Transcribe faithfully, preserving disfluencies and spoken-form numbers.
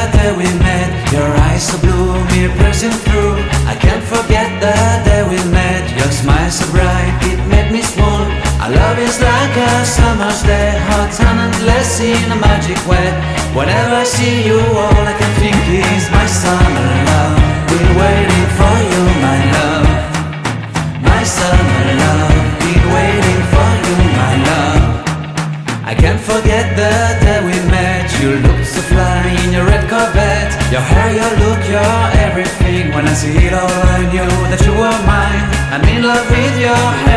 day we met. Your eyes so blue, me piercing through. I can't forget the day we met. Your smile so bright, it made me swoon. Our love is like a summer's day, hot and endless in a magic way. Whenever I see you, all I can think is my summer love. Been waiting for you, my love. My summer love. Been waiting for you, my love. I can't forget the day we met. You looked so fly in your red Corvette. Your hair, your look, your everything. When I see it all, I knew that you were mine. I'm in love with your hair.